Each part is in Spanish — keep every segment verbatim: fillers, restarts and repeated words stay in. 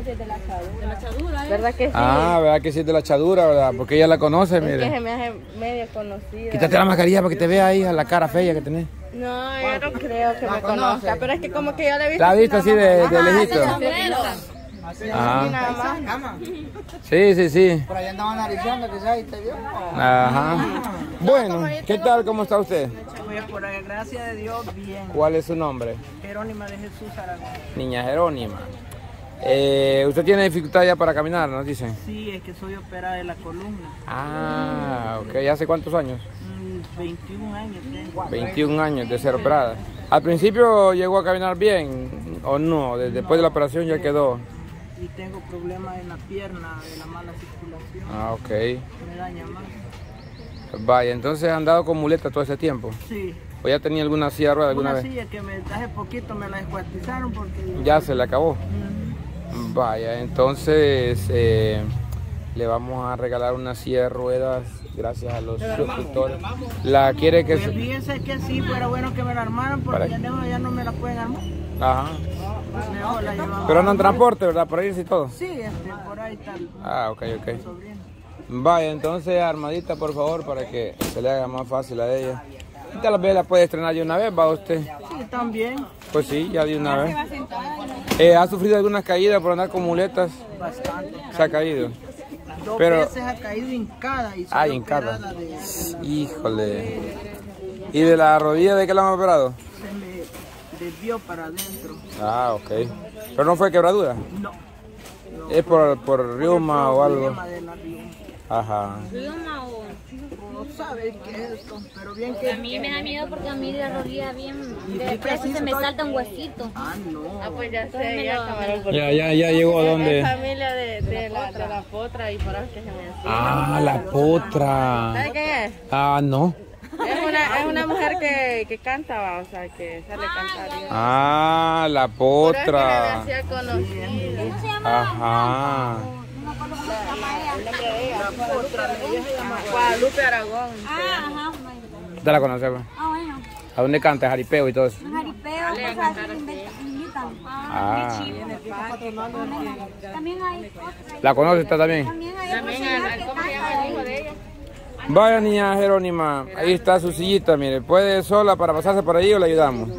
es de la Chadura. De la Chadura, ¿eh? ¿Verdad que sí? Ah, ¿verdad que sí es de la Chadura, verdad? Porque ella la conoce, es mire. que se me hace medio conocida. Quítate la mascarilla para que te vea ahí a la cara fea que tenés. No, yo no creo que me conozca, pero es que como que yo la he visto. ¿La has visto así de, de lejito? Ajá. Sí, sí, sí. Por ahí andaban analizando que ya te vio. Ajá. Bueno, ¿qué tal? ¿Cómo está usted? Pues por la gracia de Dios, bien. ¿Cuál es su nombre? Jerónima de Jesús Aragón. Niña Jerónima. Eh, ¿Usted tiene dificultad ya para caminar, nos dicen? Sí, es que soy operada de la columna. Ah, ok. ¿Hace cuántos años? Mm, veintiún años tengo. veintiún años de ser operada. ¿Al principio llegó a caminar bien o no? Después de la operación ya quedó. Y tengo problemas en la pierna, de la mala circulación. Ah, ok. Me daña más. Vaya, entonces han andado con muleta todo ese tiempo. Sí. ¿O ya tenía alguna silla de ruedas alguna Una vez? silla que me, hace poquito me la descuartizaron porque... Ya se le acabó. Mm. Vaya, entonces eh, le vamos a regalar una silla de ruedas gracias a los suscriptores. ¿La quiere que Pues se...? fíjense que sí, fuera bueno que me la armaran porque Para- ya no, ya no me la pueden armar. Ajá. Mejor la llevamos. Pero andan en transporte, ¿verdad? Por ahí sí todo. Sí, este, por ahí está el Ah, ok, ok. sobrino. Vaya, entonces armadita por favor para que se le haga más fácil a ella. Y tal vez la puede estrenar de una vez, ¿va usted? Sí, también. Pues sí, ya de una vez. Eh, ¿Ha sufrido algunas caídas por andar con muletas? Bastante. Se ha caído. Dos Pero- veces ha caído hincada y soy Ah, hincada. operada de, de la- Híjole. ¿Y de la rodilla de qué la han operado? se me desvió para adentro. Ah, ok. ¿Pero no fue quebradura? No. ¿Es por, por reuma o algo? Problema de la riuma. Ajá. ¿Riuma o...? No sabes qué es esto, pero bien que... A mí me da miedo porque a mí de la rodilla bien... Y De sí, repente sí, se me estoy- salta un huesito. Ah, no. Ah, pues ya sé, ya camarón. porque Ya, ya, ya llegó a Es donde. familia de, de, la, de la potra y por eso que se me hacía. Ah, la potra. ¿Sabes qué es? Ah, no. Es una, es una mujer que, que canta, va, o sea, que sale a cantar. y- Ah, la Por eso es que se me potra. hacía conocida. Ajá. El nombre de ella. Guadalupe Aragón. ¿Usted la conoce? Pues? Ah, bueno. ¿A dónde canta? Jaripeo y todo eso. Jaripeo, cosas así que inventan- invitan. Ah. También hay otra. ¿La conoce usted también? También hay También otra al, señora al- que ¿cómo se llama el hijo de ella? Vaya niña Jerónima, ahí está su sillita, mire. ¿Puede sola para pasarse por ahí o le ayudamos?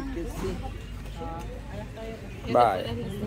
Vaya.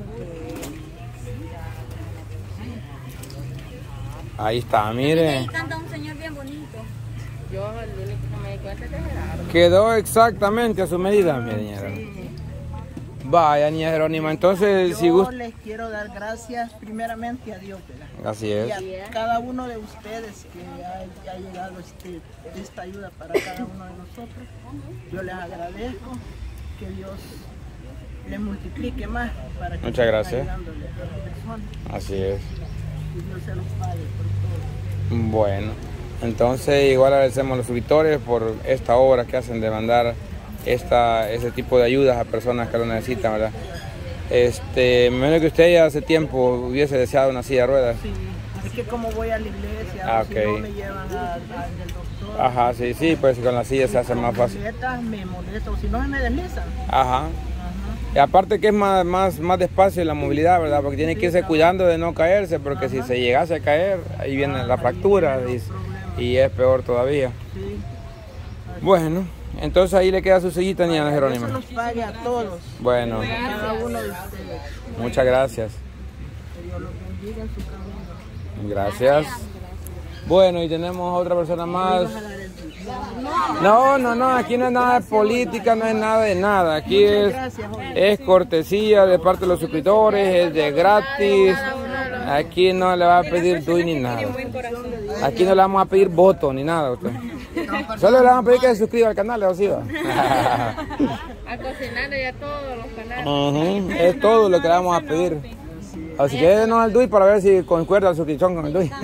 Ahí está, mire. Ahí canta un señor bien bonito. Yo, el único que me di cuenta es que era. Quedó exactamente a su medida, mi niña. Vaya, niña Jerónima, entonces si Yo gusta... les quiero dar gracias primeramente a Dios, ¿verdad? Así Y es. a cada uno de ustedes que ha, ha llegado este, esta ayuda para cada uno de nosotros. Yo les agradezco, que Dios les multiplique más para que Muchas sigan gracias. ayudándole a las personas. Así es. Y Dios se los pague por todo. Bueno, entonces igual agradecemos a los suscriptores por esta obra que hacen de mandar esta, ese tipo de ayudas a personas que lo necesitan, ¿verdad? Este, me imagino que usted ya hace tiempo hubiese deseado una silla de ruedas. Sí, es que como voy a la iglesia, Ah, si ok. no me llevan al, al del doctor. Ajá, sí, sí, pues con la silla se hace más fácil. Muletas me molesta, o si no se me deslizan. Ajá. Ajá. Y aparte que es más, más, más despacio la movilidad, ¿verdad? Porque tiene que irse cuidando de no caerse, porque si se llegase a caer, ahí viene la fractura y, y es peor todavía. Sí. Bueno, entonces ahí le queda su sillita, niña Dios se Jerónima. los pague a todos, Bueno, a cada uno de ustedes. muchas gracias. Que Dios los bendiga en su camino. Gracias. Bueno, y tenemos otra persona más. No, no, no, aquí no es nada de política, no es nada de nada. Aquí es, es cortesía de parte de los suscriptores, es de gratis. Aquí no le va a pedir DUI ni nada. Aquí no le vamos a pedir voto ni nada a usted. Solo le vamos a pedir que se suscriba al canal, ¿o sí va? A cocinar ya todos los canales. Ujú, es todo lo que le vamos a pedir. Así que denos al DUI para ver si concuerda la suscripción con el DUI.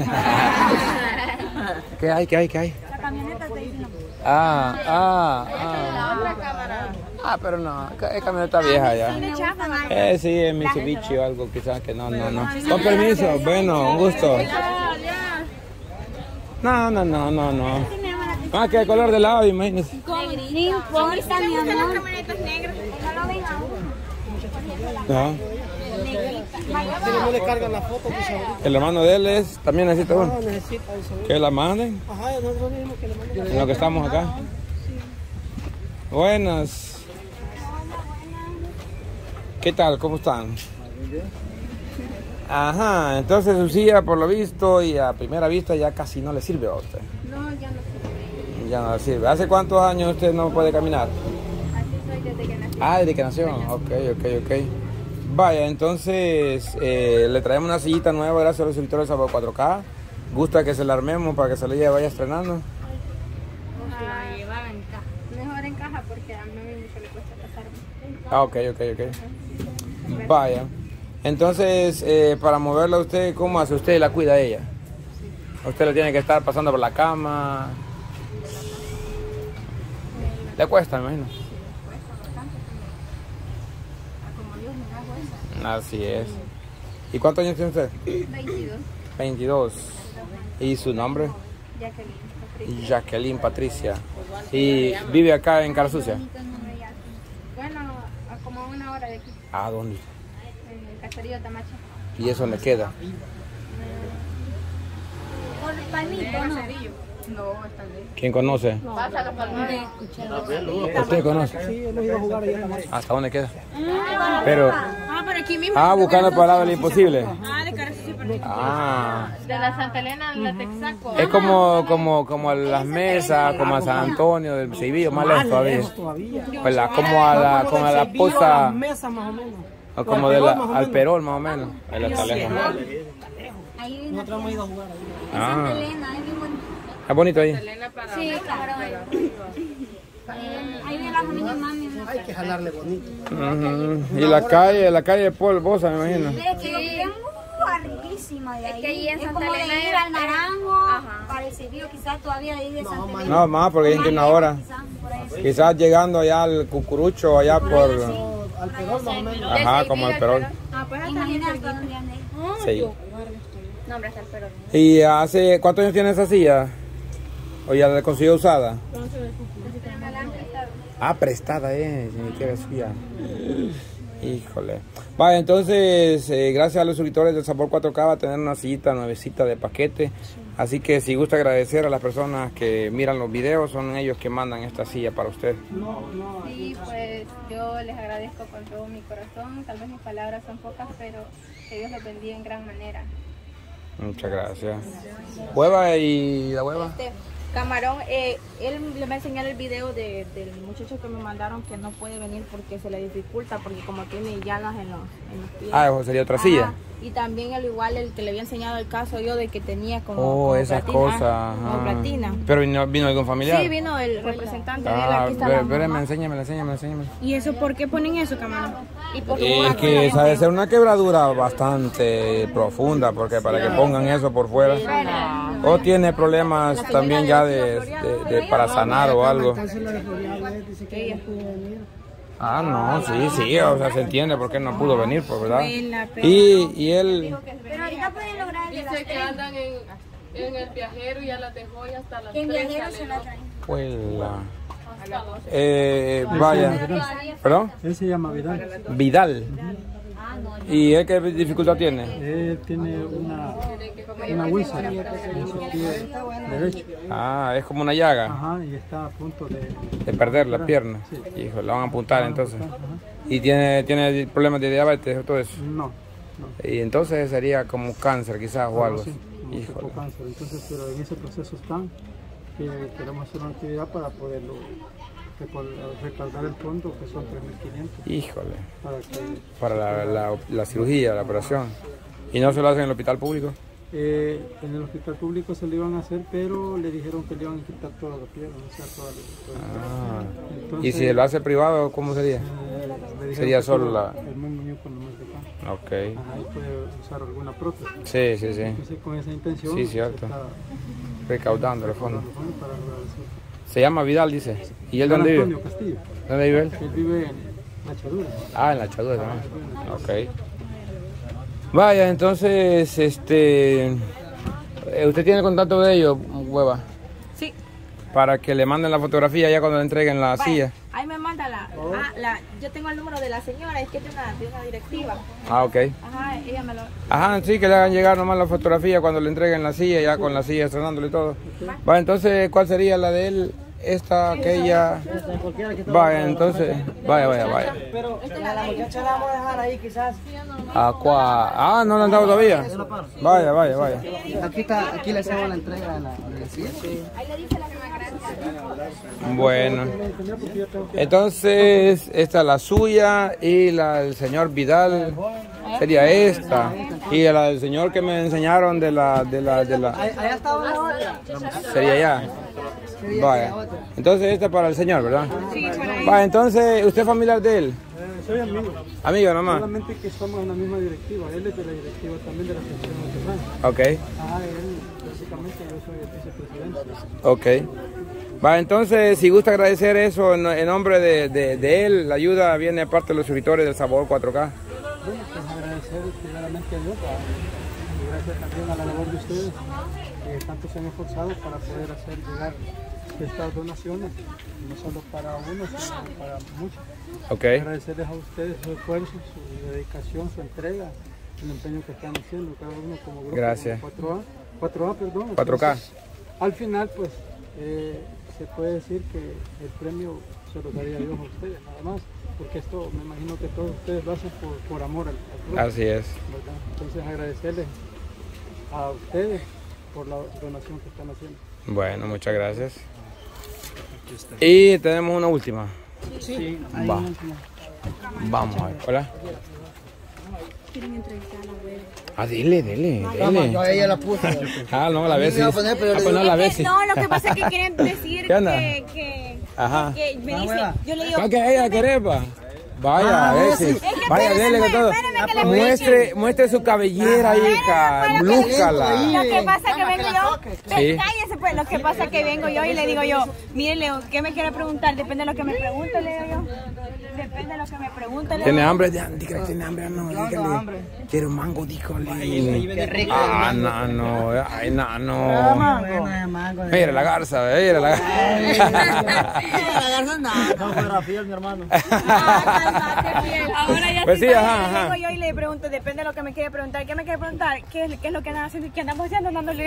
¿Qué hay, qué hay, qué hay? La camioneta está ahí. Ah, ah, ah. La otra cámara. Ah, pero no, es camioneta vieja ya. Me gustan más. Eh, sí, es Mitsubishi o algo quizás que no, no, no. Con permiso, bueno, un gusto. No, no, no, no, no. Sí me llama la atención. Ah, que el color del lado, imagínese. No importa, mi amor. No lo ven a uno. No. Negrita. Si no le cargan la foto, pues ahorita. El hermano de él es, también necesita uno. No necesita eso. Que la manden. Ajá, nosotros mismos que le manden. En lo que estamos acá. Buenas. ¿Qué tal? ¿Cómo están? Ajá, entonces su silla por lo visto y a primera vista ya casi no le sirve a usted. No, ya no sirve. Ya no le sirve. ¿Hace cuántos años usted no puede caminar? Así soy desde que nací. Ah, desde que nació. Ok, ok, ok. Vaya, entonces eh, le traemos una sillita nueva gracias a los suscriptores de Sabor cuatro K. Gusta que se la armemos para que se le vaya estrenando. La llevaba en caja. Mejor en caja porque a mí mucho le cuesta pasarme. Ah, ok, ok, ok. Vaya. Entonces, eh, para moverla a usted, ¿cómo hace? ¿Usted la cuida a ella? Usted la tiene que estar pasando por la cama. ¿Le cuesta, me imagino? Así es. ¿Y cuántos años tiene usted? veintidós. veintidós. ¿Y su nombre? Jacqueline. Patricia. Jacqueline Patricia. ¿Y vive acá en Cara Sucia? Bueno, a como una hora de aquí, ¿A dónde? en el caserío de Tamacha. ¿Y eso le queda? Por Palmito, ¿no? ¿Quién conoce? ¿Usted conoce? Sí, hemos ido a jugar allá en la marcha. ¿Hasta dónde queda? Pero... Ah, por aquí mismo. Ah, buscando para el lado del imposible. Ah, de cara sí, por aquí. Ah. De la Santa Elena, de la Texaco. Es como, como, como a las mesas, como a San Antonio del Civillo, más lejos todavía. Todavía. Pues la, como a la, como a la posta, Mesa más o menos. o como de la, al Perol más o menos. Ahí está lejos. Ahí viene Nosotros hemos ido a jugar ahí. Ah, Elena, ahí viene. es bonito ahí. Sí, claro. Ahí viene la familia mami. Hay que jalarle bonito. Ujú. Y la calle, la calle Polvosa, me imagino. Es que es muy arribísima de ahí. Es que ahí en es Santa como de Elena ir era- al Naranjo, Ajá. para el Civillo, quizás todavía de ahí de Santa Elena. No, más porque hay que una hora. Quizás, por ahí. Quizás llegando allá al Cucurucho, allá por... Al Perón más o menos. Ajá, como al Perol. Ah, pues hasta Imagina hasta dónde anda ahí. Sí. No, hombre, hasta el perón. ¿Y hace cuántos años tiene esa silla? ¿O ya la consiguió usada? Ah, prestada, eh, ni siquiera es suya. Híjole. Vale, entonces, eh, gracias a los suscriptores del Sabor cuatro K va a tener una sillita nuevecita de paquete. Así que si gusta agradecer a las personas que miran los videos, son ellos que mandan esta silla para usted. Sí, pues yo les agradezco con todo mi corazón. Tal vez mis palabras son pocas, pero que Dios los bendiga en gran manera. Muchas gracias. ¿Hueva y la hueva? Este, Camarón, eh, él le va a enseñar el video de, del muchacho que me mandaron que no puede venir porque se le dificulta, porque como tiene llagas en los, en los pies. Ah, sería otra silla. Ajá. Y también al igual el que le había enseñado el caso yo de que tenía como, Oh, como esas platina, cosas. ah, como ajá. platina. ¿Pero vino, vino algún familiar? Sí, vino el representante de él, Ah, aquí está ve- la espérame, mamá. enséñame, enséñame, enséñame. ¿Y eso por qué ponen eso, Camarón? ¿Y por Es que esa debe ser una quebradura bastante profunda, porque para que pongan eso por fuera. O tiene problemas también ya de, de- de- para sanar o algo. Entonces la de Floriana dice que no pudo venir. Ah, no, sí, sí, o sea, se entiende por qué no pudo venir, pues, ¿verdad? Pela, pela. Y, y él, Pero ahorita pueden lograr el de las Dice que tres. andan en, en el viajero y ya las dejó y hasta las Que en tres viajero sale, se la traen. pues, la... Eh, vaya, ¿perdón? Él se llama Vidal. Vidal. ¿Y él qué dificultad tiene? Él tiene una, una úlcera en su pie derecho. Ah, es como una llaga Ajá, y está a punto de... de perder la pierna. Hijo, la van a apuntar entonces. ¿Y tiene, tiene problemas de diabetes o todo eso? No, no. Y entonces sería como cáncer quizás o algo Sí, así. como tipo Híjole. cáncer. Entonces, pero en ese proceso están, que queremos hacer una actividad para poderlo recol- recaudar el fondo, que son tres mil quinientos, Híjole. para que Para la, la, la cirugía, la operación. ¿Y no se lo hacen en el hospital público? eh, en el hospital público se lo iban a hacer, pero le dijeron que le iban a quitar toda la pierna, o sea, toda la, toda la- Ah. Entonces, ¿Y si lo hace privado, cómo sería? eh, le dijeron Sería que solo solo la- el muñeco nomás de acá. Ok. Ajá, y puede usar alguna prótesis. Sí, sí, sí. Entonces, con esa intención, Sí, se cierto. está Recaudando el fondo. dando fondo para lograr eso. Se llama Vidal, dice. ¿Y él Juan dónde Antonio vive? Castillo. ¿Dónde vive él? Él vive en La Chadura. Ah, en la Chadura también. Ok. Vaya, entonces, este... eh, ¿usted tiene contacto de ellos, hueva? Sí. Para que le manden la fotografía ya cuando le entreguen la Vaya, silla. ahí me manda la... Ah, la, yo tengo el número de la señora, es que es de una, de una directiva. Ah, ok. Ajá, ella me lo... Ajá, sí, que le hagan llegar nomás la fotografía cuando le entreguen la silla, ya con la silla estrenándole y todo. Va, entonces, ¿cuál sería la de él? Esta, aquella. Vaya, entonces, vaya, vaya, vaya. Pero a la muchacha la vamos a dejar ahí quizás. Aqua. Ah, no le han dado todavía. Vaya, vaya, vaya. Aquí está, aquí le hacemos la entrega de la silla. Bueno. Entonces, esta es la suya y la del señor Vidal sería esta. Y la del señor que me enseñaron de la, de la, de la. Allá estaba la otra. Sería ya. Vaya. Entonces esta para el señor, ¿verdad? Sí, por ahí. Vaya, entonces, ¿usted es familiar de él? Eh, soy amigo. Amigo nomás. Solamente que estamos en la misma directiva. Él es de la directiva también de la Asociación Nacional. Ok. Ah, él, básicamente yo soy el vicepresidente. Ok. Va, entonces, si gusta agradecer eso en, en nombre de, de, de él, la ayuda viene de parte de los suscriptores del Sabor cuatro K. Bueno, pues agradecer primeramente a Dios y gracias también a la labor de ustedes que tanto se han esforzado para poder hacer llegar estas donaciones, no solo para uno, sino para muchos. Okay. Agradecerles a ustedes su esfuerzo, su dedicación, su entrega, el empeño que están haciendo cada uno como grupo. Gracias. Como cuatro A, cuatro A, perdón. cuatro K. Entonces, al final, pues, eh, se puede decir que el premio se lo daría Dios a ustedes, nada más, porque esto me imagino que todos ustedes lo hacen por, por amor al, al grupo. Así es. ¿Verdad? Entonces agradecerles a ustedes por la donación que están haciendo. Bueno, muchas gracias. Y tenemos una última. Sí, Va. Vamos a ver. Hola. Quieren entrevistar a la web. Ah, dile, dile, Vamos, dile. yo a ella la puse. Ah, no, la vez sí. Me iba a poner, pero Ah, le pues no, digo- la vez sí. No, lo que pasa es que quieren decir ¿Qué onda? que, que, Ajá. que me Ah, dice, hueva. yo le digo, ¿Para que ella querepa? Vaya, Ah, a ver sí. si. Es que Vaya, espérame, dele con todo. espérame que le Muestre, muestre su cabellera, hija. Lúzcala. lo que pasa es que vengo yo, Sí. cállese pues, lo que pasa es que vengo yo y le digo yo, mire Leo, ¿qué me quiere preguntar? Depende de lo que me pregunte, le digo yo. Depende de lo que me pregunte, le ¿Tiene digo. hambre? Dígale, ¿tiene hambre? No, dígale. Quiero mango, dígale. Ah, no, no. Ay, no, no. Mira la garza, mira la garza. No, fotografías, mi hermano. Ahora ya Pues sí, sí, pues, ajá, le ajá. digo yo y le pregunto, depende de lo que me quiere preguntar. ¿Qué me quiere preguntar? ¿Qué es, qué es lo que andan haciendo? ¿Qué andamos haciendo? Dándole.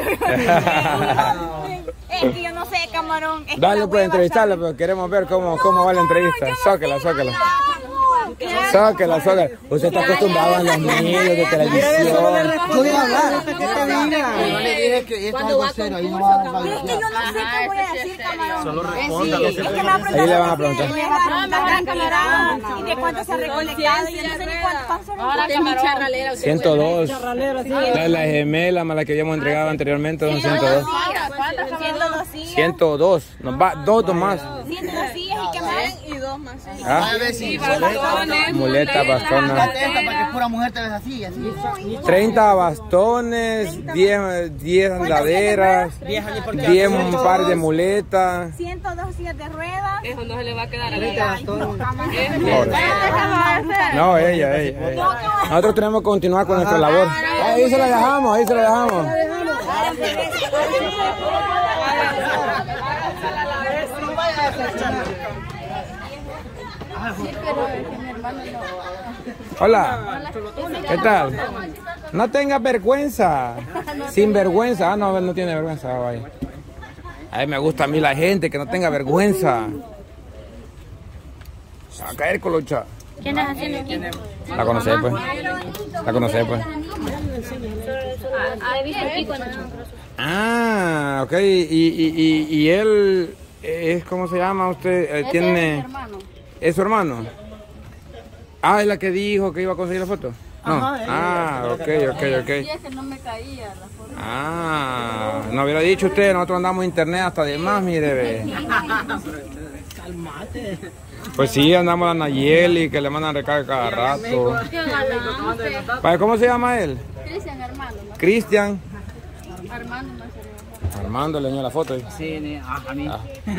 Es que yo no sé, camarón. Es que Dale, la pues, hueva entrevistarla, sabe. pero queremos ver cómo, cómo va la entrevista. Yo no Sóquela, sé, sóquela. camarón. Claro. Sáquela, sáquela. Usted está acostumbrado a los medios de televisión. No voy a hablar, que te diga. Yo le dije que esto es algo serio, ahí no va a Pero es que yo no sé qué voy a decir, camarón. Solo responda. Es que me va a preguntar. Ahí le van a preguntar. Me va a preguntar, camarón. ¿Y de cuánto se ha recolectado? Y yo no sé ni cuánto cuánto se ha recolectado. ciento dos. La, la gemela más la que habíamos entregado anteriormente son ciento dos. ciento dos sillas. ciento dos. Nos va dos más. ciento dos sillas y qué más. Y dos más. ¿Ah? Muleta, bastones. Para que pura mujer te ves así, así. treinta bastones, diez, diez andaderas, diez un par de muletas. ciento dos sillas de ruedas. Eso no se le va a quedar a Pobre. No, ella, ella, ella. Nosotros tenemos que continuar con nuestra labor. Ahí se la dejamos, ahí se la dejamos. Hola, ¿qué tal? No tenga vergüenza, sin vergüenza. Ah, no, no tiene vergüenza. Vaya. A mí me gusta a mí la gente que no tenga vergüenza. A caer colocha. ¿Qué andas haciendo aquí? La conocé, pues. La conocé, pues. ¿Ha visto aquí cuando Ah, ok. Y, y, y, y él es, ¿cómo se llama usted? Eh, tiene... ¿Es su hermano? Ah, es la que dijo que iba a conseguir la foto. No. Ah, ok, ok, ok. no me caía la foto. Ah, no hubiera dicho usted, nosotros andamos en internet hasta de más, mire, ve. Calmate. Pues sí, andamos a Nayeli, que le mandan recarga cada rato. Vaya, ¿cómo se llama él? Cristian, hermano. Cristian. Armando más arriba. Armando le dio la foto. ahí. Sí, a mí. Ah.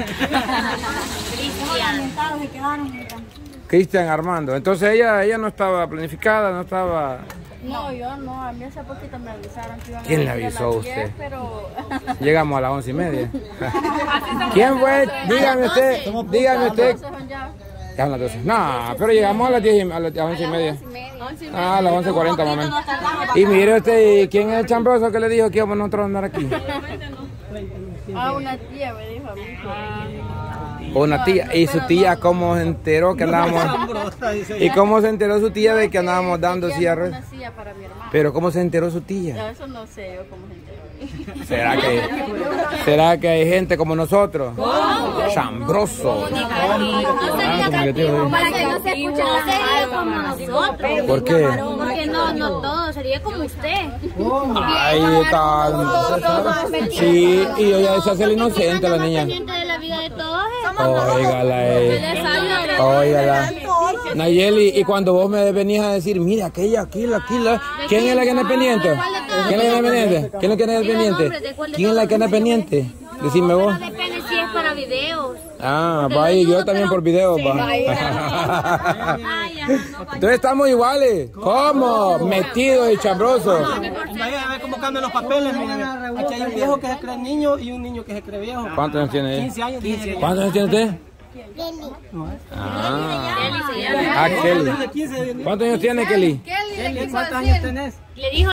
Cristian. Cristian Armando. Entonces ella, ella no estaba planificada, no estaba... No, yo no. A mí hace poquito me avisaron que iban a ¿Quién le venir a avisó a las usted? diez, pero... Llegamos a las once y media. ¿Quién fue? Dígame usted, dígame usted. Entonces son ya. Ya son las doce. No, pero llegamos a las diez y, a las once y media. Ah, a las once cuarenta más o menos. Y mire usted, ¿quién es el chambroso que le dijo que íbamos nosotros a andar aquí? Ah, una tía me dijo a mí. Una tía. ¿Y su tía cómo se enteró que andábamos? ¿Y cómo se enteró su tía de que andábamos dando cierres? Una silla para mi hermano. Pero ¿cómo se enteró su tía? Ya, eso no sé yo cómo se enteró. ¿Será que, ¿será que hay gente como nosotros? Chambroso. Para que no se escuche, no sería como nosotros. ¿Por qué? Porque no, no todo, sería como usted. Ay, calma. Sí, y ella se hace la inocente la niña. Pendiente de la vida de todos. Óigala, eh. Óigala. Nayeli, y cuando vos me venías a decir, mira, aquella, aquí, la, aquí, la. ¿Quién es la que anda pendiente? ¿Quién es la que anda pendiente? ¿Quién es la que anda pendiente? ¿Quién es la que anda pendiente? Decime vos. Depende si es para videos. Ah, vaya, yo también por videos, va. Entonces estamos iguales. ¿Cómo? Metidos y chambrosos. Vaya a ver cómo cambian los papeles, miren. Aquí hay un viejo que se cree niño y un niño que se cree viejo. ¿Cuántos años tiene ella? quince años, dice. ¿Cuántos años tiene usted? Ah, ah, Kelly. ¿Cuántos años tiene Kelly? Kelly, ¿cuántos años tenés? Le dijo